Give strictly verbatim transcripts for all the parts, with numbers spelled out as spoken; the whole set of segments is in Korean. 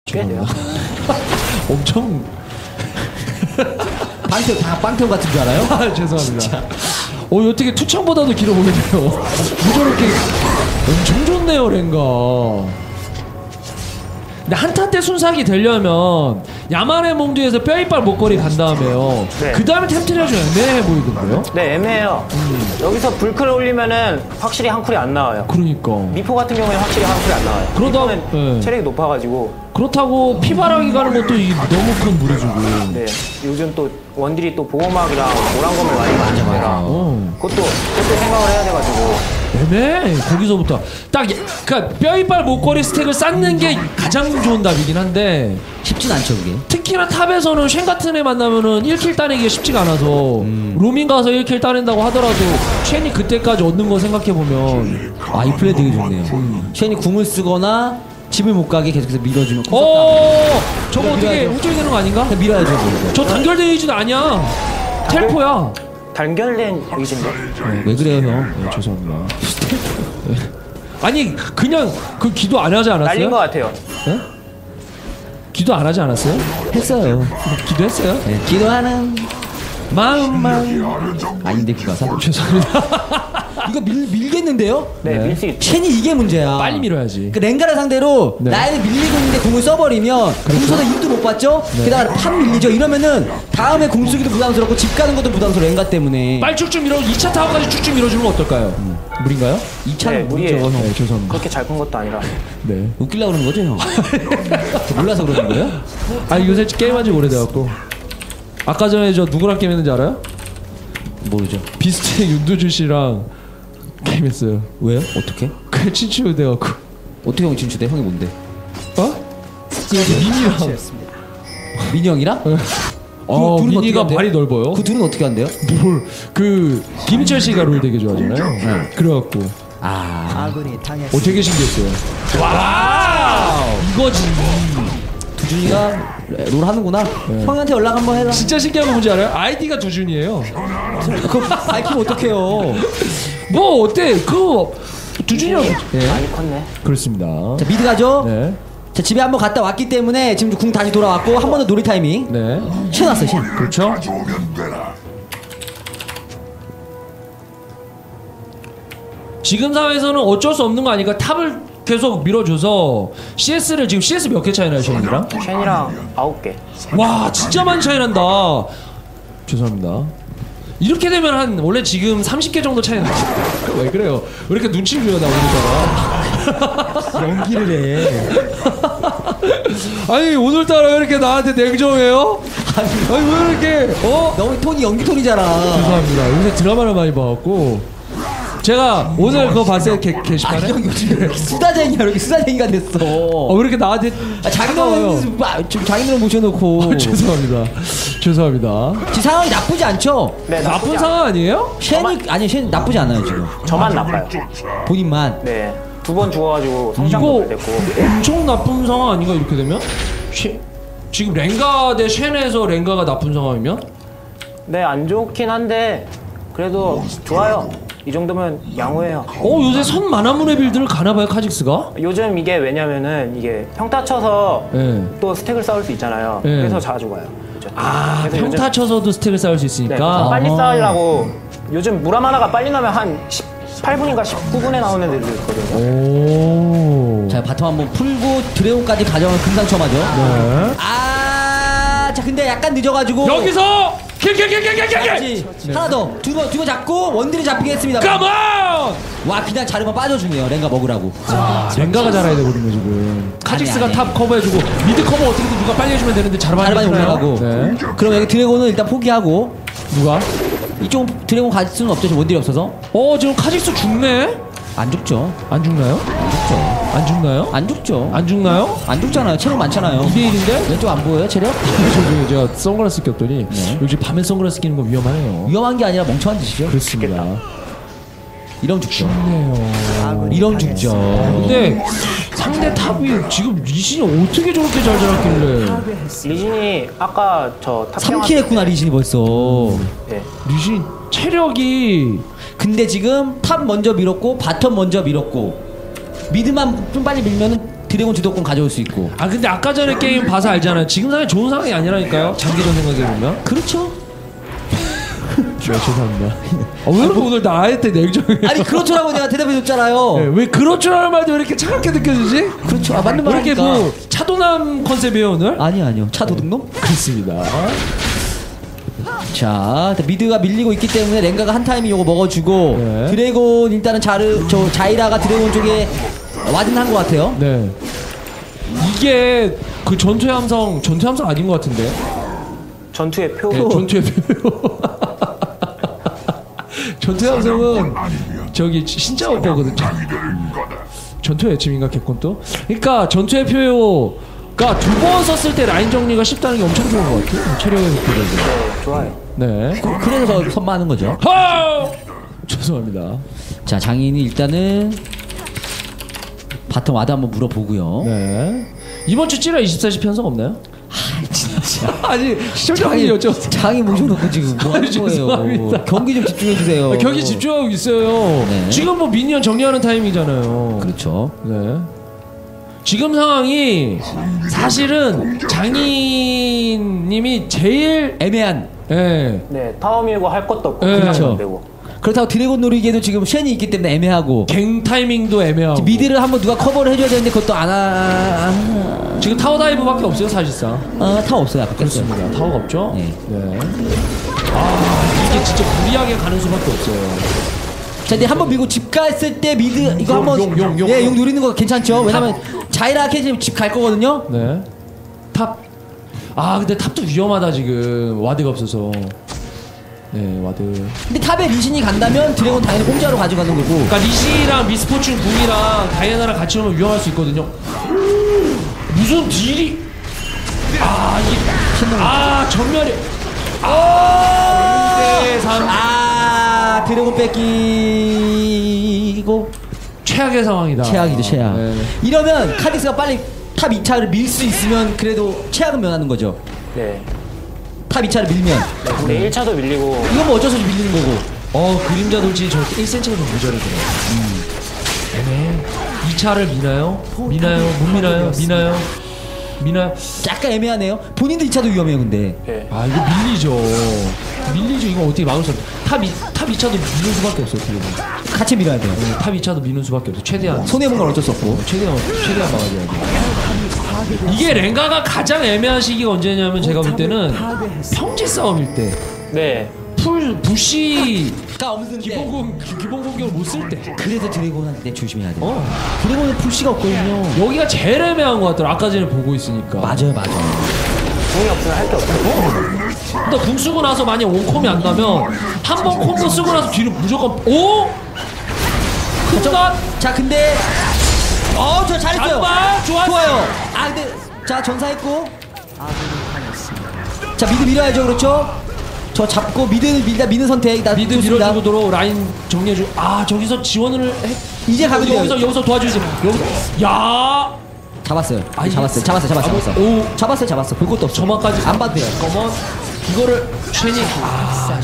꽤 돼요. 엄청 빵태 다 빵태 같은 줄 알아요? 아, 죄송합니다. 어 어떻게 투창보다도 길어 보이네요. 무저렇게 엄청 좋네요 랭가. 근데 한타 때 순삭이 되려면 야만의 몽두에서 뼈이빨 목걸이 간 다음에요. 네. 그 다음에 템트리가 좀 애매해 보이던데요? 네, 애매해요. 음. 여기서 불클 올리면은 확실히 한 쿨이 안 나와요. 그러니까. 미포 같은 경우에는 확실히 한 쿨이 안 나와요. 그러다 미포는 네. 체력이 높아가지고. 그렇다고 피바라기 가는 것도 이, 너무 큰 무리주고. 네, 요즘 또 원딜이 또 보호막이랑 모란검을 많이 만져봐라. 어. 그것도 그것도 생각을 해야 돼가지고. 애매해. 거기서부터 딱 그러니까 뼈이빨 목걸이 스택을 쌓는 게 가장 좋은 답이긴 한데 쉽진 않죠 그게. 특히나 탑에서는 쉔 같은 애 만나면은 일 킬 따내기가 쉽지가 않아서 음. 로밍 가서 일 킬 따낸다고 하더라도 쉔이 그때까지 얻는 거 생각해보면 아 이 플레이 되게 좋네요. 음. 쉔이 궁을 쓰거나 집을 못 가게 계속해서 밀어주면 어 저거 어떻게 훌쩍이 되는 거 아닌가? 밀어야죠 뭐. 저 단결 데이지도 아니야. 텔포야. 단결된 의지인데. 네, 왜 그래요 형? 네, 죄송합니다. 네. 아니 그냥 그 기도 안 하지 않았어요? 날린 것 같아요. 네? 기도 안 하지 않았어요? 했어요. 기도했어요? 네, 기도하는 마음만. 아닌데 그 가사? 죄송합니다. 이거 밀, 밀겠는데요? 네, 네. 밀 수 있죠. 쉔이 이게 문제야. 빨리 밀어야지. 그 랭가를 상대로 네. 라인을 밀리고 있는데 공을 써버리면 궁서도 이득도 못 받죠? 네. 게다가 판 밀리죠? 이러면은 다음에 공 쓰기도 부담스럽고 집 가는 것도 부담스러워 랭가 때문에. 빨리 쭉쭉 밀어 이 차 타워까지 쭉쭉 밀어주는 건 어떨까요? 음. 무리인가요? 이 차는 네, 무리예요. 네, 죄송합니다. 그렇게 잘 큰 것도 아니라. 네. 웃기려고 그러는 거죠 형? 몰라서 그러는 거예요? 아 요새 게임한 지 오래돼갖고. 아까 전에 저 누구랑 게임했는지 알아요? 모르죠. 비스트의 윤두준 씨랑 게임했어요. 왜요? 어떻게? 그게 친추 돼갖고. 어떻게 형이 진출돼? 형이 뭔데? 어? 민이랑. 민이 형이랑? 어 둘은 민이가 어떻게 발이 넓어요. 그 둘은 어떻게 한대요? 뭘 그 김철 씨가 롤 되게 좋아하잖아요. 네. 그래갖고 아 어 되게 신기했어요. 와우 이거지. 두준이가 롤 하는구나. 네. 형한테 연락 한번 해라. 진짜 신기한 거 뭔지 알아요? 아이디가 두준이에요. 그거 밝히면 어떡해요. 뭐 어때? 그 두준이랑 네. 많이 컸네. 그렇습니다. 자 미드 가죠. 네. 자 집에 한번 갔다 왔기 때문에 지금 궁 다시 돌아왔고 한 번 더 놀이 타이밍. 네. 쉔 왔어요 쉔. 그렇죠. 지금 상황에서는 어쩔 수 없는 거 아니까 탑을 계속 밀어줘서 씨에스를 지금 씨에스 몇 개 차이 나요 쉔이랑? 쉔이랑 아홉 개. 와 진짜 많이 차이 난다. 죄송합니다. 이렇게 되면 한 원래 지금 삼십 개 정도 차이 나요. 왜 그래요? 왜 이렇게 눈치를 줘요 나 오늘따라. 연기를 해. 아니 오늘따라 왜 이렇게 나한테 냉정해요? 아니 왜 이렇게 어? 너무 톤이 연기 톤이잖아. 죄송합니다. 요새 드라마를 많이 봐갖고 제가 오늘 그거 봤어요 게, 게시판에. 아, 형 요즘 수다쟁이야 이렇게 수다쟁이가 됐어. 어, 왜 이렇게 나한테 아, 자기는 지금 자기는 모셔놓고. 어, 죄송합니다. 죄송합니다. 지금 상황이 나쁘지 않죠? 네, 나쁜 나쁘지 상황 아니에요? 쉔이 아니 쉔 나쁘지 않아요 지금. 않- 저만 나빠요. 본인만. 네, 두 번 죽어가지고 이거 성장도 잘 됐고. 엄청 나쁜 상황 아닌가 이렇게 되면? 쉐, 지금 랭가 대 쉔에서 랭가가 나쁜 상황이면? 네, 안 좋긴 한데 그래도 좋아요. 이 정도면 양호해요. 어 요새 선 만화문의 빌드를 가나봐요 카직스가? 요즘 이게 왜냐면은 이게 평타 쳐서 네. 또 스택을 쌓을 수 있잖아요. 네. 그래서 자주 가요. 요즘. 아 그래서 평타 요즘- 쳐서도 스택을 쌓을 수 네, 있으니까. 그래서 빨리 어허. 쌓으려고 요즘 무람 하나가 빨리 나면 한 십팔 분인가 십구 분에 나오는 데도 있거든요. 오. 자 바텀 한번 풀고 드래곤까지 가져가면 금상첨화죠. 네. 아, 자 근데 약간 늦어가지고. 여기서 킬킬킬킬킬킬. 그렇지. 하나 더, 두 번, 두 번 잡고 원딜이 잡히게 했습니다. 컴온. 와 그냥 자르면 빠져주네요. 랭가 먹으라고. 아, 랭가가 잘해야 되거든요 지금. 카직스가 아니. 탑 커버해주고 미드 커버 어떻게든 누가 빨리 해주면 되는데 자르반이 자르반이 해주나요? 올라가고. 네. 그럼 여기 드래곤은 일단 포기하고 누가? 이쪽 드래곤 갈 수는 없죠. 지금 원딜이 없어서. 어 지금 카직스 죽네? 안 죽죠. 안 죽나요? 안 죽죠. 안 죽나요? 안 죽죠. 안 죽나요? 안 죽잖아요. 체력 많잖아요. 이 대 일인데? 왼쪽 안 보여요? 체력? 저기 제가 선글라스 꼈더니 네. 요즘 밤에 선글라스 끼는 거 위험하네요. 위험한 게 아니라 멍청한 짓이죠. 그렇습니다. 이러면 죽죠. 좋네요. 이러면 죽죠. 근데 상대 탑이 지금 리신이 어떻게 저렇게 잘 자랐길래? 리진이 아까 저 삼 킬 했구나 리신이 벌써. 네. 리신 체력이 근데 지금 탑 먼저 밀었고 바텀 먼저 밀었고 미드만 좀 빨리 밀면은 드래곤 주도권 가져올 수 있고. 아 근데 아까 전에 게임 봐서 알잖아요. 지금 상황이 좋은 상황이 아니라니까요. 장기전 생각해보면. 그렇죠. 네, 죄송합니다. 아, 왜 이렇게 오늘 나한테 냉정해? 아니 그렇죠라고 내가 대답해줬잖아요. 네, 왜 그렇죠라는 말도 왜 이렇게 차갑게 느껴지지? 그렇죠. 아 맞는 왜 말 이렇게 하니까. 뭐 차도남 컨셉이에요 오늘? 아니요 아니요. 차 도둑놈? 그렇습니다. 자 미드가 밀리고 있기 때문에 랭가가 한 타이밍 요거 먹어주고 네. 드래곤 일단은 자르 저 자이라가 드래곤 쪽에 와든 한 것 같아요. 네. 이게 그 전투의 함성, 전투의 함성 아닌 것 같은데? 전투의 표. 네, 전투의 표. 전투의 함성은 저기 신짜 오빠거든요. 전투의 애침인가 개콘도? 그러니까 전투의 표가 두 번 썼을 때 라인 정리가 쉽다는 게 엄청 좋은 것 같아요. 체력의 속도를. 네, 좋아요. 네. 그- 그래서 선마하는 거죠. 하! 죄송합니다. 자 장인이 일단은 바텀 와드 한번 물어보고요. 네. 이번 주 찌라 이십사 시 편성 없나요? 아 진짜. 아니 시청자분이 여쭤. 장이 모셔놓고 지금 뭐 하는 거예요? 죄송합니다. 경기 좀 집중해 주세요. 아, 경기 집중하고 있어요. 네. 지금 뭐 미니언 정리하는 타이밍이잖아요. 그렇죠. 네. 지금 상황이 사실은 장인님이 제일 애매한. 예. 네, 타워 밀고 할 것도 없고 네. 그냥 그렇죠. 되고. 그렇다고 드래곤 노리기에도 지금 쉔이 있기 때문에 애매하고. 갱 타이밍도 애매하고. 미드를 한번 누가 커버를 해줘야 되는데 그것도 안 하. 지금 타워 다이브밖에 없어요 사실상. 아, 타워 없어요. 아까 깼어요. 그렇습니다. 타워가 없죠. 네. 네. 아 이게 진짜 무리하게 가는 수밖에 없어요. 자, 근데 한번 밀고 집 갔을 때 미드 이거 용, 한번 용, 용, 용, 예, 용. 용 노리는 거 괜찮죠? 왜냐면 자이라 캐지 집 갈 거거든요. 네. 탑. 아 근데 탑도 위험하다 지금 와드가 없어서. 네 와드. 근데 탑에 리신이 간다면 드래곤 당연히 공짜로 가져가는 거고. 그러니까 리시랑 미스포춘 궁이랑 다이애나랑 같이 오면 위험할 수 있거든요. 무슨 딜이? 아 이게 아 전멸이. 아 대 삼. 아, 드래곤 뺏기고 최악의 상황이다. 최악이죠, 최악. 네. 이러면 카디스가 빨리 탑 이 차를 밀 수 있으면 그래도 최악은 면하는 거죠. 네. 탑 이 차를 밀면. 네, 근데 일 차도 밀리고 이건 뭐 어쩔 수 없이 밀리는 거고. 어 그림자 돌진이 저 일 센티미터 좀 모자르더라고요. 음. 애매해. 이 차를 미나요? 미나요? 못 미나요? 미나요? 미나요? 약간 애매하네요. 본인도 이 차도 위험해요, 근데. 네. 아 이거 밀리죠. 밀리죠. 이거 어떻게 막을 수 없어. 탑 이, 탑 이 차도 미는 수밖에 없어요. 어떻게 보면. 같이 밀어야 돼요. 네, 탑 이 차도 미는 수밖에 없어. 최대한. 손해본 건 어쩔 수 없고. 최대한 최대한 막아줘야 돼. 이게 랭가가 가장 애매한 시기가 언제냐면 제가 볼 때는 평지 싸움일 때. 네. 풀 부시 가 없는데. 기본 공 기본 공격을 못 쓸 때. 그래서 드래곤한테 조심해야 돼요. 어. 드래곤은 풀씨가 없거든요. 여기가 제일 애매한 것 같더라. 아까 전에 보고 있으니까. 맞아요, 맞아요. 궁이 없으면 할 게 없고. 근데 궁 쓰고 나서 만약 원콤이 안 나면 한 번 콤보 쓰고 나서 뒤로 무조건 오? 큰다? 자, 근데 어, 저 잘했어요. 잠깐 좋았어. 좋아요. 아, 근데 자, 전사했고. 아, 자, 미드 밀어야죠, 그렇죠? 저 잡고 미드는 밀다 미는 선택. 나 미드 좋습니다. 밀어주고 도로 라인 정리해주고 아 저기서 지원을 해. 이제 가면 돼요. 여기서 여기서 도와주지. 여기 야 잡았어요. 아니, 잡았어요. 잡았어요. 잡았어요. 아, 잡았어요. 오. 잡았어요. 잡았어요. 볼 것도 없어. 저만까지 안 봐도 돼요. 잠깐만 이거를 쉐니 아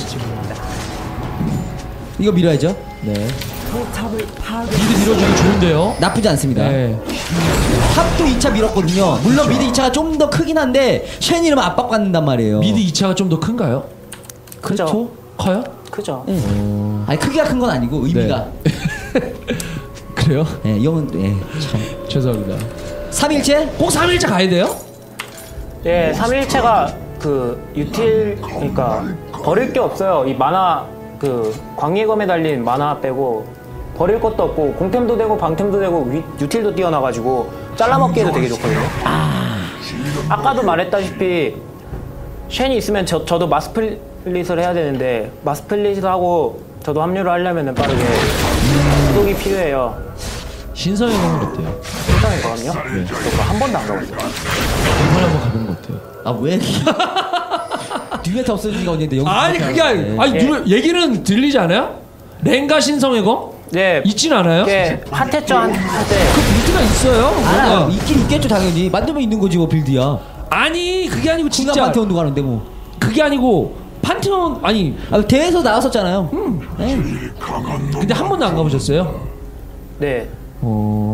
이거 밀어야죠. 네. 미드 밀어주기 좋은데요. 나쁘지 않습니다. 네. 탑도 이 차 밀었거든요. 물론 미드 이 차가 좀 더 크긴 한데 쉔 이러면 압박받는단 말이에요. 미드 이 차가 좀 더 큰가요? 그렇죠. 크죠. 커요? 크죠. 네. 아니 크기가 큰 건 아니고 의미가. 그래요? 네, 이 형은 예, 참. 죄송합니다. 삼 일째? 꼭 삼 일째 가야 돼요? 예, 삼 일체가 그 유틸 그러니까 버릴 게 없어요. 이 만화 그 광예검에 달린 만화 빼고 버릴 것도 없고 공템도 되고 방템도 되고 위, 유틸도 뛰어나가지고 잘라먹기에도 되게 좋거든요. 아까도 말했다시피 쉔이 있으면 저, 저도 마스플릿을 해야 되는데 마스플릿을 하고 저도 합류를 하려면 빠르게 구독이 필요해요. 신성의 공은 어때요? 세상에 거든요? 네. 저 한 번도 안 가봤어요. 이번에 한번 가본 것 같아요. 아 왜? 듀에타 없어진 지가 언젠데 여기. 아니 그게 아니, 아니 예. 누, 얘기는 들리지 않아요? 랭가 신성의 검? 네, 있진 않아요? 예, 핫했죠 한, 한때. 그 빌드가 있어요. 알아. 뭔가. 있긴 있겠죠 당연히. 만들면 있는 거지 뭐 빌드야. 아니 그게 아니고 진짜 진짜 판테온도 가는데 뭐. 그게 아니고 판테온 아니 아, 대회에서 나왔었잖아요. 음. 네. 근데 한 번도 안 가보셨어요? 네. 어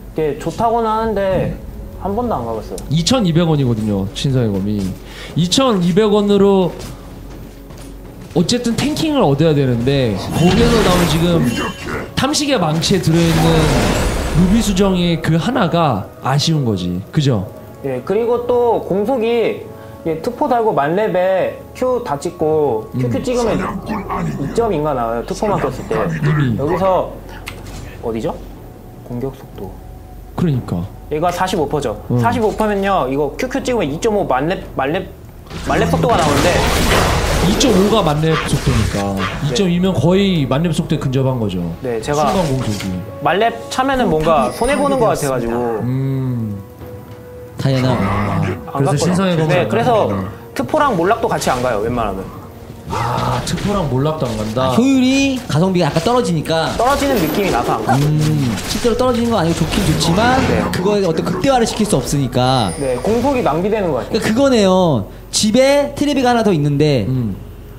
이게 좋다고는 하는데 한 번도 안 가봤어요. 이천이백 원이거든요. 신성의 검이. 이천이백 원으로 어쨌든 탱킹을 얻어야 되는데 거기에서 나온 지금 탐식의 망치에 들어있는 루비 수정이 그 하나가 아쉬운 거지. 그죠? 예, 그리고 또 공속이 예, 특포 달고 만렙에 Q 다 찍고 큐큐 음. 찍으면 이 점인가 나와요. 특포만 꼈을 때. 이미. 여기서 어디죠? 공격 속도. 그러니까. 얘가 사십오 퍼센트죠. 음. 사십오 퍼센트면요. 이거 큐큐 찍으면 이 점 오 만렙 만렙 만렙 속도가 나오는데 이 점 오가 만렙 속도니까 이 점 이면 거의 만렙 속도에 근접한 거죠. 네, 제가 순간 공속이. 만렙 차면은 뭔가 손해 보는 것 같아가지고 음. 다이애나. 안 그래서 갔거든요. 신성의 검을 네, 안 그래서 가는구나. 특포랑 몰락도 같이 안 가요. 웬만하면 아, 특포랑 몰락도 안 간다. 효율이 가성비가 약간 떨어지니까 떨어지는 느낌이 나서 안 가요. 음, 실제로 떨어지는 건 아니고 좋긴 좋지만 네. 그거에 어떤 극대화를 시킬 수 없으니까 네, 공속이 낭비되는 것 같아요. 그러니까 그거네요. 집에 테레비가 하나 더 있는데 음.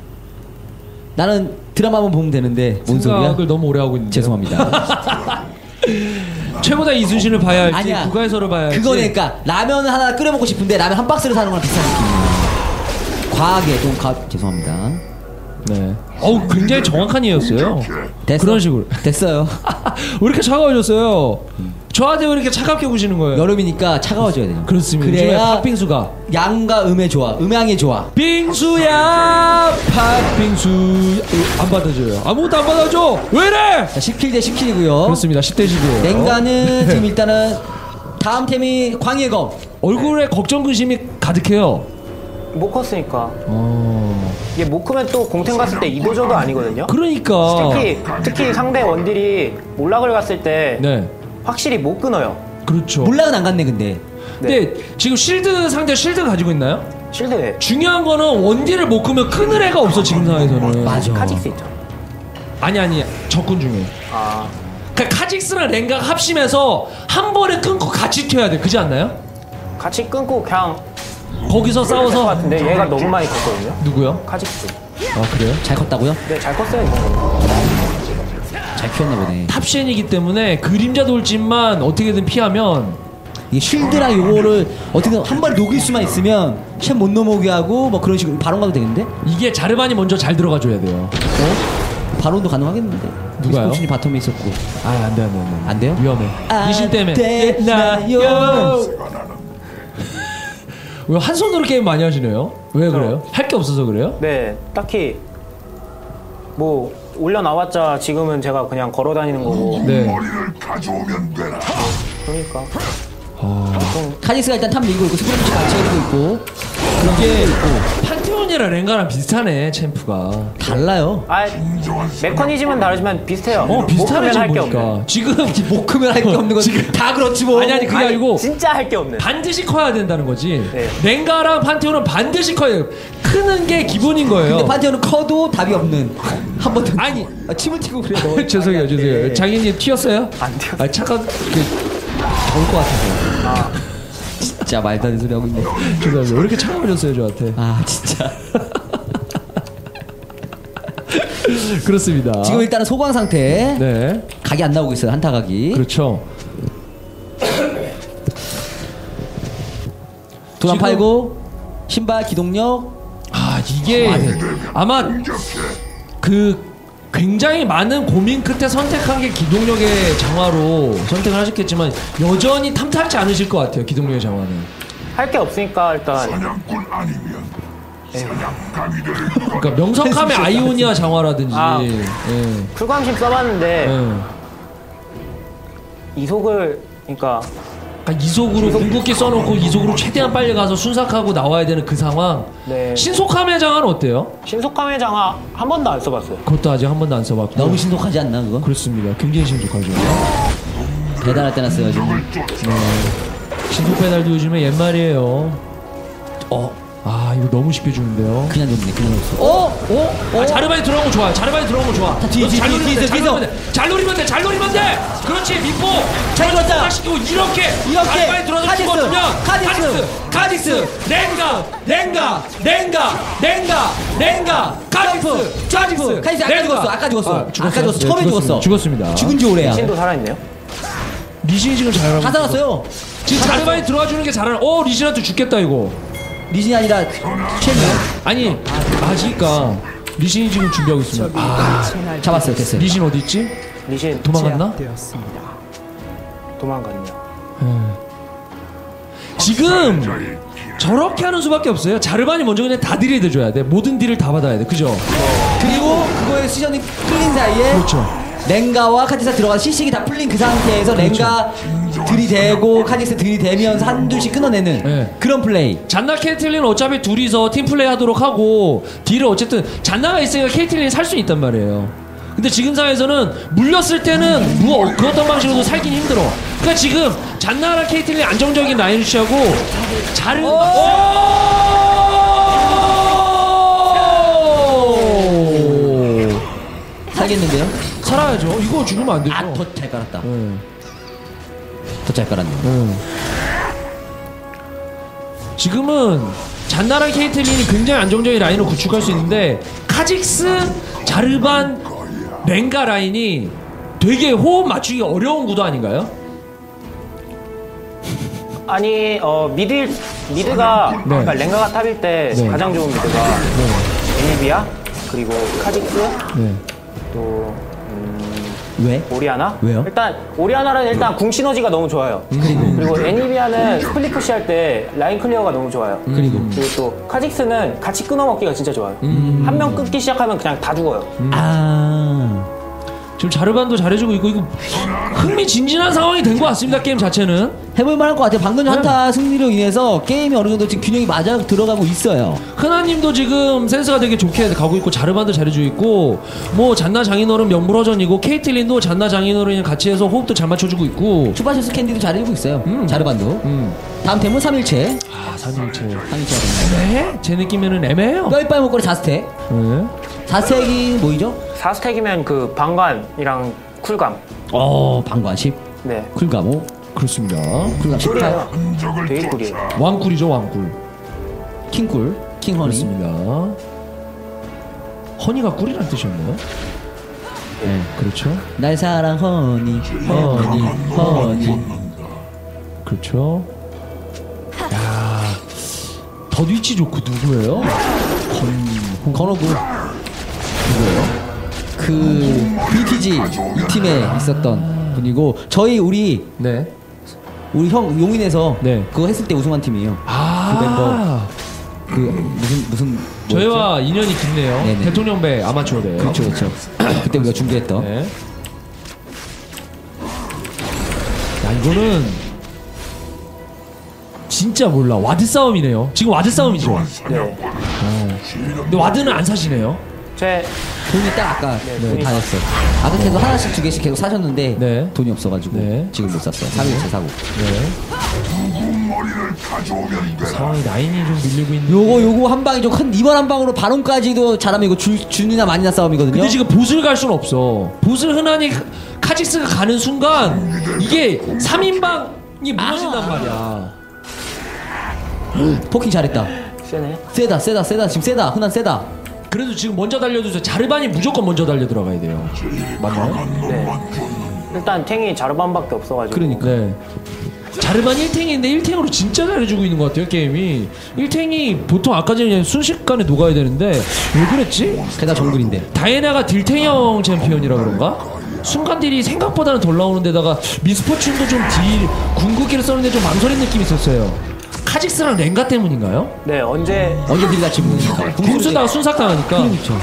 나는 드라마만 보면 되는데 뭔 소리야? 생각을 너무 오래 하고 있는데. 죄송합니다. 최고다 이순신을 봐야 할지 아니야. 국가에서를 봐야 할지. 그거네. 그러니까 라면 하나 끓여 먹고 싶은데 라면 한 박스를 사는 거랑 비슷한 느낌이에요. 과하게 좀 가... 죄송합니다. 네. 어우 굉장히 정확한 이해였어요. 됐어. 그런 식으로. 됐어요. 왜 이렇게 차가워졌어요? 저한테 왜 이렇게 차갑게 구시는 거예요? 여름이니까 차가워져야 돼요. 그렇습니다. 요즘에 그래야 팥빙수가 양과 음의 조화, 음양의 조화. 빙수야 팥빙수 안 받아줘요. 아무것도 안 받아줘. 왜 이래? 자, 십킬 대 십킬이고요. 그렇습니다. 십 대 십이에요. 냉가는 지금 일단은 다음 템이 광해검. 얼굴에 걱정 근심이 가득해요. 못 컸으니까. 어. 이게 못 크면 또 공템 갔을 때 이도저도 아니거든요. 그러니까. 특히 특히 상대 원딜이 몰락을 갔을 때 네. 확실히 못 끊어요. 그렇죠. 몰락은 안 갔네 근데. 근데 지금 실드 상대 실드 가지고 있나요? 실드에 중요한 거는 원딜을 못 끄면 끊을 애가 없어 지금 상황에서는. 맞아. 카직스 있죠. 아니 아니 적군 중에. 아, 그러니까 카직스랑 랭가가 합심해서 한 번에 끊고 같이 튀어야 돼. 그지 않나요? 같이 끊고 그냥 거기서 될것 싸워서. 같은데 얘가 너무 많이 컸거든요. 누구요? 카직스. 아 그래요? 잘 컸다고요? 네, 잘 컸어요. 이거. 잘 키웠나 보네. 탑쉔이기 때문에 그림자 돌진만 어떻게든 피하면 이게 쉴드랑 요거를 어떻게든 한 번에 녹일 수만 있으면 쉔 못 넘어오게 하고 뭐 그런 식으로 바론 가도 되겠는데? 이게 자르반이 먼저 잘 들어가줘야 돼요. 어? 바론도 가능하겠는데? 누가요? 미스코친이 바텀에 있었고. 아 안돼 안돼 안돼. 안 돼요? 위험해. 안 미신 때문에. 되나요? 왜 한 손으로 게임 많이 하시네요? 왜 그래요? 할 게 없어서 그래요? 네, 딱히 뭐 올려 나왔자 지금은 제가 그냥 걸어 다니는 거고. 네. 머리를 가져오면 되나? 그러니까 카직스가 일단 탑 밀고 있고 스프린트 같이 해주고 있고 이게 판테온이랑 랭가랑 비슷하네 챔프가. 달라요. 아, 메커니즘은 다르지만 비슷해요. 어 비슷하네 못 크면 지금 할게 보니까. 없네. 지금 못 크면 할 게 없는 건 지금 다 그렇지 뭐. 아니 아니 그게 아니, 아니고 진짜 할 게 없네. 반드시 커야 된다는 거지. 네. 랭가랑 판테온은 반드시 커야 돼요. 크는 게 기본인 거예요. 근데 판테온은 커도 답이 없는 한 번 더. 아니. 아, 침을 튀고 그래. 너. 죄송해요 죄송해요. 장인님 튀었어요? 안 튀었어요. 아 잠깐 그, 더울 것 같아서. 아, 진짜 말도 안 되는 소리 하고 있네. 죄송해요. 왜 이렇게 차가워졌어요 저한테? 아 진짜. 그렇습니다. 지금 일단은 소강 상태. 네 각이 안 나오고 있어요. 한타 각이. 그렇죠. 도난 지금- 팔고 신발 기동력. 아 이게 아마 그 굉장히 많은 고민 끝에 선택한 게 기동력의 장화로 선택을 하셨겠지만 여전히 탐탁지 않으실 것 같아요. 기동력의 장화는. 할 게 없으니까 일단 사냥꾼 아니면 사냥감이 될 것. 그러니까 명석함의 아이오니아 장화라든지. 아. 예. 풀감심 써봤는데 예. 이속을 그러니까 그러니까 이속으로 궁극기 써놓고 이속으로 최대한 빨리 가서 순삭하고 나와야 되는 그 상황. 네. 신속함의 장화는 어때요? 신속함의 장화 한 번도 안 써봤어요. 그것도 아직 한 번도 안 써봤고. 너무 신속하지 않나 그거? 그렇습니다. 굉장히 신속하죠. 대단할 때나 써야지. 신속 배달도 요즘에 옛말이에요. 어, 아 이거 너무 쉽게 주는데요. 그냥 줬네. 그냥 줬어. 어? 어? 아, 자르반이 들어간 거 좋아. 자르반이 들어간 거 좋아. 뒤, 뒤, 잘 뒤, 노리면 뒤, 돼. 뒤, 잘 뒤, 노리면 돼. 잘 노리면 돼. 잘 노리면 돼. 그렇지. 믿고. 잘 잘 들었다. 시키고 이렇게. 이렇게. 자르반이 들어서 카직스, 죽었으면 카직스. 카직스. 랭가. 랭가. 랭가. 랭가. 랭가. 카직스. 카직스. 카이스 아까 죽었어. 아까 죽었어. 아, 죽었어요? 아까 죽었어. 네, 처음에 죽었습니다. 죽었어. 죽었습니다. 죽은 지 오래야. 신도 살아있네요. 리신이 지금 잘하고 다 살았어요. 지금 자르반이 들어와 주는 게 잘하는. 어 리신한테 죽겠다 이거. 리신이 아니라 최면. 아니 아직까 리신이 지금 준비하고 있습니다. 아 잡았어요. 됐어요. 리신 어디 있지? 리신 도망갔나? 도망갔냐? 지금 저렇게 하는 수밖에 없어요. 자르반이 먼저 그냥 다 딜을 해줘야 돼. 모든 딜을 다 받아야 돼. 그죠? 그리고 그거에 시전이 풀린 사이에 그렇죠. 랭가와 카직스 들어가 시식이 다 풀린 그 상태에서 랭가 들이대고 카직스 들이대면서 한둘씩 끊어내는 네. 그런 플레이. 잔나 케이틀린 어차피 둘이서 팀플레이 하도록 하고 딜을 어쨌든 잔나가 있으니까 케이틀린이 살 수 있단 말이에요. 근데 지금 상황에서는 물렸을 때는 뭐 그 어떤 방식으로도 살긴 힘들어. 그러니까 지금 잔나랑 케이틀린 안정적인 라인 유지하고 자르 살겠는데요? 살아야죠. 이거 죽으면 안 되죠. 아, 더 잘 깔았다. 네. 더 잘 깔았네. 네. 지금은 잔나랑 케이틀린이 굉장히 안정적인 라인을 구축할 수 있는데 카직스, 자르반, 랭가 라인이 되게 호흡 맞추기 어려운 구도 아닌가요? 아니 어 미드 미드가 네. 그러니까 랭가가 탑일 때 네. 가장 좋은 미드가 애니비아 그리고 카직스 네. 또 음, 왜? 오리아나? 왜요? 일단 오리아나는 일단 궁 시너지가 너무 좋아요. 그리고 애니비아는 스플릿 푸시할 때 라인 클리어가 너무 좋아요. 그리고 그리고 또 카직스는 같이 끊어먹기가 진짜 좋아요. 한 명 끊기 시작하면 그냥 다 죽어요. 아 지금 자르반도 잘해주고 있고 이거 흥미진진한 상황이 된 것 같습니다. 게임 자체는. 해볼 만할 것 같아요. 방금 전 한타 승리로 인해서 게임이 어느 정도 지금 균형이 맞아 들어가고 있어요. 흔한님도 지금 센스가 되게 좋게 가고 있고 자르반도 잘해주고 있고 뭐 잔나 장인어른 명불허전이고 케이틀린도 잔나 장인어른이랑 같이 해서 호흡도 잘 맞춰주고 있고. 슈퍼셔스 캔디도 잘해주고 있어요. 음. 자르반도. 음. 다음 템은 삼일체. 아 삼일체. 삼일체. 애매해? 제 느낌에는 애매해요. 뼈이빨 목걸이 사 스택. 네. 사 스택이 뭐이죠? 사 스택이면 그 방관이랑 쿨감. 어 방관 십. 네. 쿨가모. 그렇습니다. 쿨감 십팔. 꿀이에요. 흔적을 되게 쫓아 꿀이에요. 왕꿀이죠 왕꿀. 킹꿀. 킹허니. 그렇습니다. 허니가 꿀이란 뜻이었나요? 네, 그렇죠. 날 사랑 허니 허니 허니. 그렇죠. 야, 더 위치 좋고 누구예요? 건어구. 누구예요? 그 비티지 이 팀에 있었던 분이고 저희 우리 네. 우리 형 용인에서 네. 그거 했을 때 우승한 팀이에요. 아, 그 멤버. 그 무슨 무슨 저희와 인연이 깊네요. 네네. 대통령배 아마추어배. 그렇죠 그렇죠. 그때 우리가 준비했던. 네. 야 이거는 진짜 몰라. 와드 싸움이네요. 지금 와드 싸움이죠. 네. 근데 와드는 안 사시네요. 제 돈이 딱 아까 돈이 다 했어요. 아까 계속 하나씩 두 개씩 계속 사셨는데 네. 돈이 없어가지고 네. 지금 못 샀어요. 삼일체 사고. 네. 머리를 가져오면 되나. 상황이 라인이 좀 밀리고 있는. 요거 요거 한 방이 좀 큰 이번 한 방으로 바론까지도 잘하면 이거 줄 준이나 많이나 싸움이거든요. 근데 지금 보스를 갈 수는 없어. 보스를 흔한히 카직스가 가는 순간 이게 삼 인방이 무너진단 말이야. 포킹 잘했다. 세네. 세다 세다 세다 지금 세다 흔한 세다. 그래도 지금 먼저 달려주세요. 자르반이 무조건 먼저 달려 들어가야 돼요. 맞나요? 네. 일단 탱이 자르반밖에 없어가지고. 그러니까. 네. 자르반 일 탱인데 일 탱으로 진짜 잘해주고 있는 것 같아요 게임이. 일 탱이 보통 아까 전에 그냥 순식간에 녹아야 되는데 왜 그랬지? 게다가 정글인데. 다이애나가 딜탱형 챔피언이라 그런가? 순간 딜이 생각보다는 덜 나오는 데다가 미스포춘도 좀 딜 궁극기를 썼는데 좀 망설인 느낌이 있었어요. 카직스랑 랭가 때문인가요? 네 언제 언제 딜 같이 보니까. 궁 쓰다가 순삭 당하니까. 그렇죠.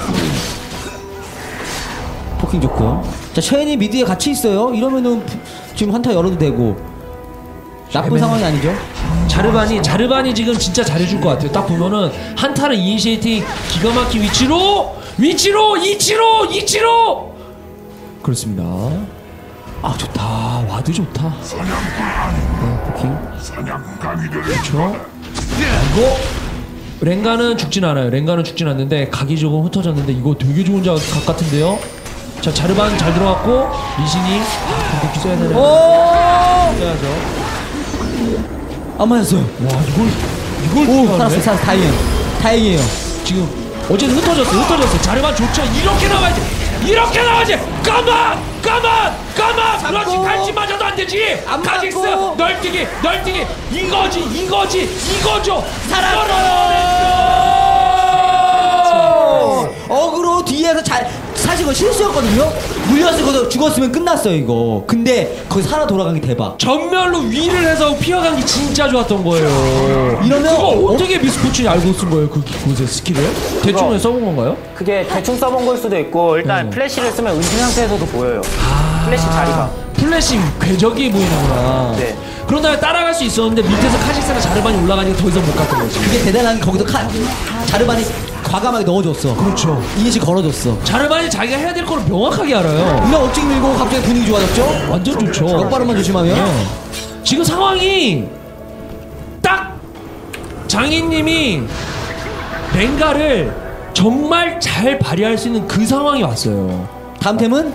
포킹 좋고. 자 샤이니 미드에 같이 있어요. 이러면은 지금 한타 열어도 되고. 나쁜 상황이 아니죠? 자르반이 자르반이 지금 진짜 잘해줄 것 같아요. 딱 보면은 한타는 이니시에이팅 기가 막힌 위치로 위치로 이치로 이치로 그렇습니다. 아 좋다. 와드 좋다. 네, 포킹. 사냥감이들 그렇죠. 이거 랭가는 죽진 않아요. 랭가는 죽진 않는데 각이 조금 흩어졌는데 이거 되게 좋은 작 같은데요. 자 자르반 잘 들어갔고 리신이 공격기 써야 되네. 써야죠. 안 맞았어요. 와 이걸 이걸 오 피하네? 살았어 살았어 다행이에요. 다행이에요. 지금 어제는 흩어졌어 흩어졌어. 자르반 좋죠. 이렇게 나와야지. 이렇게 나와야지. 가만 가만 까마 그렇지 잡고. 갈치 맞아도 안 되지 안 카직스 맞고. 널뛰기 널뛰기 이거지 이거지 이거죠 살았어요. 어그로 뒤에서 잘 사실 그거 실수였거든요. 물렸을 거도 죽었으면 끝났어요 이거. 근데 거기 살아 돌아간 게 대박. 전멸로 위를 해서 피어간 게 진짜 좋았던 거예요. 이러면 그거 어떻게 미스포춘이 알고 쓴 거예요? 그 곳의 스킬을? 대충 그거- 써본 건가요? 그게 대충 써본 걸 수도 있고 일단 네. 플래시를 쓰면 은신 상태에서도 보여요. 플래시 자리가. 플래시 궤적이 보이는구나. 네. 그런 다음에 따라갈 수 있었는데 밑에서 카직스나 자르반이 올라가니까 더 이상 못 갔던 거지. 그게 대단한 게 거기도 카, 자르반이 과감하게 넣어줬어. 그렇죠. 이니시 걸어줬어. 자르반이 자기가 해야 될 거를 명확하게 알아요. 이런 억지 밀고 갑자기 분위기 좋아졌죠? 완전 좋죠. 역발음만 조심하면. 네. 지금 상황이 딱 장인님이 랭가를 정말 잘 발휘할 수 있는 그 상황이 왔어요. 다음 템은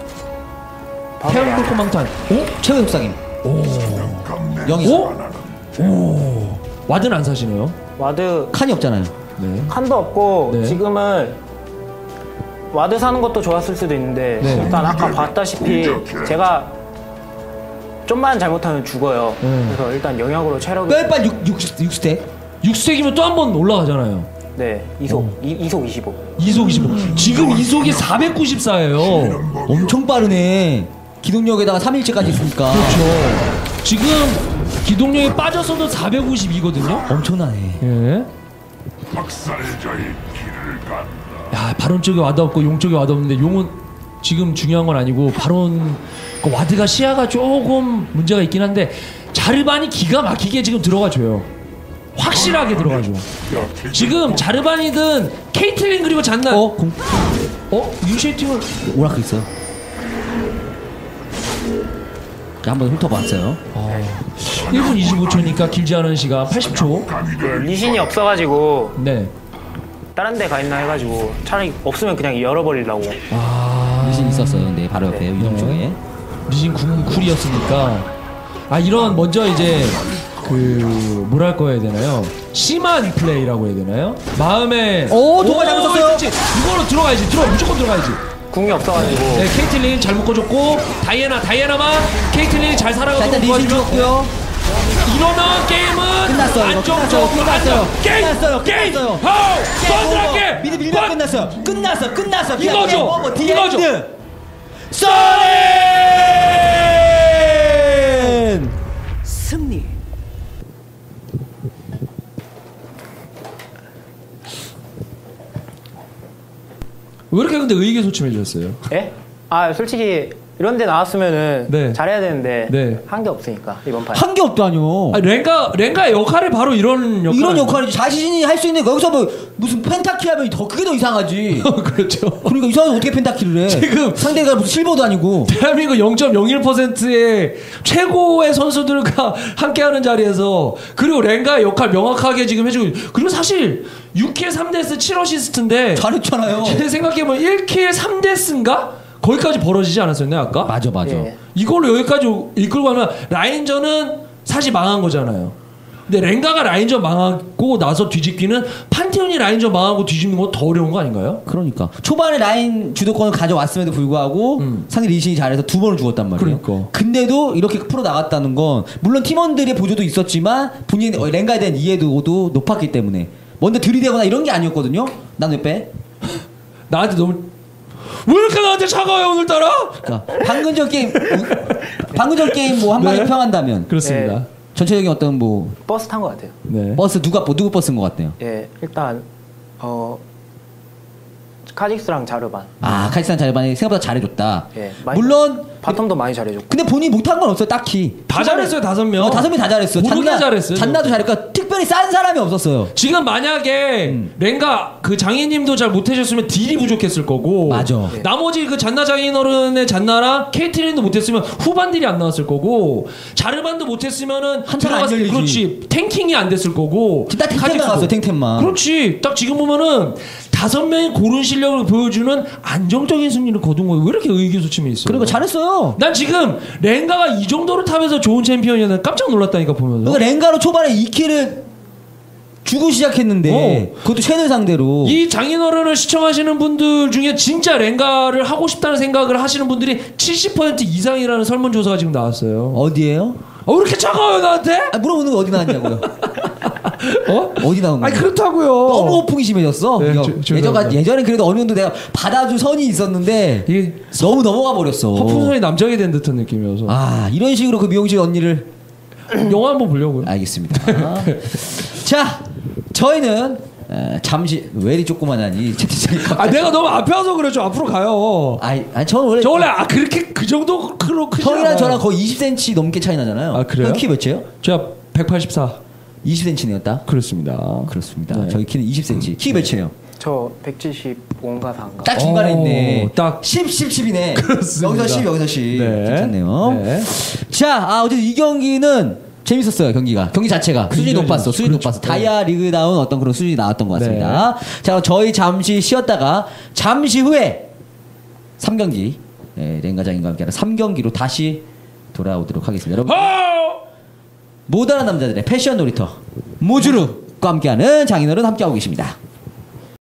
태양 불꽃망탄. 오? 최후 속삭임. 영이. 오? 오. 와드는 안 사시네요. 와드 칸이 없잖아요. 네. 칸도 없고 네. 지금은 와드 사는 것도 좋았을 수도 있는데 네. 일단 아까 봤다시피 제가 좀만 잘못하면 죽어요. 네. 그래서 일단 영역으로 체력이 뼈빨 육, 육, 육 스택. 육 스택이면 또 한 번 올라가잖아요. 네 이속 이, 이속 이십오. 이속 이십오. 지금 이속이 사백구십사예요. 엄청 빠르네. 기동력에다가 삼 일째까지 있으니까. 그렇죠. 지금 기동력이 빠져서도 사백오십이거든요. 엄청나네. 예. 박살자의 길을 간다. 야, 바론 쪽에 와드 없고 용 쪽에 와드 없는데 용은 지금 중요한 건 아니고 바론 그 와드가 시야가 조금 문제가 있긴 한데 자르반이 기가 막히게 지금 들어가줘요. 확실하게 들어가줘. 지금 자르반이든 케이틀린 그리고 잔나 어? 공, 어? 유쉐이팅을 오라클 있어요. 한번 훑어봤어요. 일 분 이십오 초니까 길지 않은 시간 팔십 초. 네, 리신이 없어가지고 네. 다른 데 가 있나 해가지고 차라리 없으면 그냥 열어버리려고. 아, 리신 있었어요. 근데 바로 옆에 유령 쪽에. 리신 궁 쿨이었으니까 아 이런 먼저 이제 그 뭐랄 해야 되나요? 심한 플레이라고 해야 되나요? 마음에 오, 도발 잘못 썼어요. 그렇지. 이거로 들어가야지. 들어 무조건 들어가야지. 궁이 없어가지고 네, 케이틀린 잘 묶어줬고 다이애나 다이애나만 케이틀린이 잘 자, 살아가도록 일단 리신 도와주면 죽었고요. 이러면 게임은 끝났어요, 이거. 안정적으로 끝났어요. 안정. 게임 끝났어요, 게임 끝났어요. 하우 뻔하게 미드 밀면 끝났어요. 끝났어, 끝났어. 그냥 이거죠. 게임 오버, 디 이거죠. 엔드. 쏘렌! 승리. 왜 이렇게 근데 의기소침해졌어요? 예? 아 솔직히 이런 데 나왔으면은 네. 잘해야 되는데 네. 한 게 없으니까 이번 판. 한 게 없다뇨. 아, 랭가 랭가의 역할이 바로 이런 역할 이런 역할이지. 자신이 할 수 있는 거. 여기서 뭐 무슨 펜타키 하면 더 그게 더 이상하지. 그렇죠. 그러니까 이상하게 어떻게 펜타키를 해? 지금 상대가 무슨 실버도 아니고. 대한민국 영 점 영일 퍼센트의 최고의 선수들과 함께하는 자리에서 그리고 랭가의 역할 명확하게 지금 해주고 있- 그리고 사실 육 킬 삼 데스 칠 어시스트인데 잘했잖아요. 제 생각해보면 일 킬 삼 데스인가? 거기까지 벌어지지 않았었나요 아까? 맞아, 맞아. 예. 이걸로 여기까지 이끌고 가면 라인전은 사실 망한 거잖아요. 근데 랭가가 라인전 망하고 나서 뒤집기는 판테온이 라인전 망하고 뒤집는 건 더 어려운 거 아닌가요? 그러니까 초반에 라인 주도권을 가져왔음에도 불구하고 음. 상대 리신이 잘해서 두 번을 죽었단 말이에요. 그러니까. 근데도 이렇게 풀어 나갔다는 건 물론 팀원들의 보조도 있었지만 본인 어, 랭가에 대한 이해도도 높았기 때문에 먼저 들이대거나 이런 게 아니었거든요. 난 왜 빼? 나한테 너무 왜 이렇게 나한테 차가워요 오늘따라? 그러니까 방금 전 게임 방금 전 게임 뭐 한마디 네. 평한다면 그렇습니다. 네. 전체적인 어떤 뭐 버스 탄 것 같아요. 네. 버스 누가 뭐 누구 버스인 것 같네요. 예, 일단 어 카직스랑 자르반. 아 카이산 자르반이 생각보다 잘해줬다. 예, 많이- 물론 바텀도 많이 잘해줬고. 근데 본인이 못한 건 없어요 딱히. 다 잘했어요 다섯 명. 어, 다섯 명 다 잘했어. 모두 다 잘했어요. 잔나도 잘했고 특별히 싼 사람이 없었어요. 지금 만약에 음. 랭가 그 장인님도 잘 못해줬으면 딜이 부족했을 거고 맞아. 네. 나머지 그 잔나 장인어른의 잔나랑 케이트린도 못했으면 후반 딜이 안 나왔을 거고 자르반도 못했으면은 한참 안 들어갔을 때 열리지. 그렇지 탱킹이 안 됐을 거고 딱 탱탱만 카직스도. 나왔어요, 탱탱만. 그렇지 딱 지금 보면은 다섯 명의 고른 실력을 보여주는 안정적인 승리를 거둔 거예요. 왜 이렇게 의기소침해 있어요? 그리고 잘했어요. 난 지금 랭가가 이 정도로 탑에서 좋은 챔피언이었는데 깜짝 놀랐다니까 보면서. 그러니까 랭가로 초반에 이 킬을 주고 시작했는데 어. 그것도 쉔을 상대로. 이 장인어른을 시청하시는 분들 중에 진짜 랭가를 하고 싶다는 생각을 하시는 분들이 칠십 퍼센트 이상이라는 설문조사가 지금 나왔어요. 어디에요? 어, 왜 이렇게 차가워요 나한테? 아, 물어보는 거 어디 나왔냐고요? 어? 어디 나온 거야? 아니 그렇다고요. 너무 거품이 심해졌어. 네, 야, 저- 죄송합니다. 예전가 예전엔 그래도 어느 정도 내가 받아줄 선이 있었는데 이게 너무 넘어가 버렸어. 허풍선이 남자게 된 듯한 느낌이어서 아 이런 식으로 그 미용실 언니를 영화 한번 보려고요. 알겠습니다. 자 저희는 에, 잠시 왜 이리 조그만하니 채팅창이 아 내가 너무 앞에 와서 그래. 좀 앞으로 가요. 아니 아니 저는 원래 저 원래 아 그렇게 그 정도 크로 크지 형이랑 않아요. 저랑 거의 이십 센티미터 넘게 차이 나잖아요. 아, 그래요? 형 키 몇이에요? 제가 백팔십사. 이십 센티미터네요 딱. 그렇습니다. 그렇습니다. 네. 저희 키는 이십 센티미터. 키 몇이에요? 저 백칠십오인가 사인가. 딱 중간에 오, 있네. 딱. 십, 십, 십이네. 그렇습니다. 여기서 십, 여기서 십. 네. 괜찮네요. 네. 자, 아, 어쨌든 이 경기는 재밌었어요, 경기가. 경기 자체가. 수준이 굉장히 높았어, 수준이 그렇죠. 높았어. 다이아 리그다운 어떤 그런 수준이 나왔던 것 같습니다. 자, 그럼 저희 잠시 쉬었다가, 잠시 후에 삼 경기, 네, 랭가장인과 함께하는 삼 경기로 다시 돌아오도록 하겠습니다. 여러분, 모던한 남자들의 패션 놀이터, 모주루과 함께하는 장인어른 함께하고 계십니다.